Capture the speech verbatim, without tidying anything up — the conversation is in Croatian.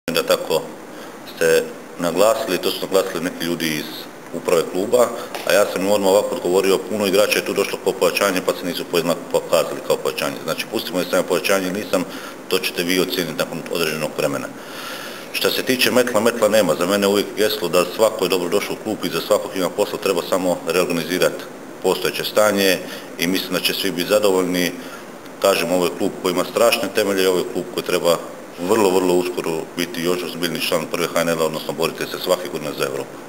Da tako ste naglasili, to su naglasili neki ljudi iz uprave kluba, a ja sam im odmah ovako odgovorio, puno igrača je tu došlo kao pojačanje pa se nisu pokazali kao pojačanje. Znači pustimo je samo pojačanje, nisam, to ćete vi ocijeniti nakon određenog vremena. Što se tiče Metla, Metla nema. Za mene uvijek geslo da svako je dobro došao u klub i za svakog ima posla, treba samo reorganizirati postojeće stanje i mislim da će svi biti zadovoljni. Kažem, ovo je klub koji ima strašne temelje i ovo je klub koji treba vrlo, vrlo uskoro biti još ozbiljni član prve H N L-a, odnosno boriti se svake godine za Europu.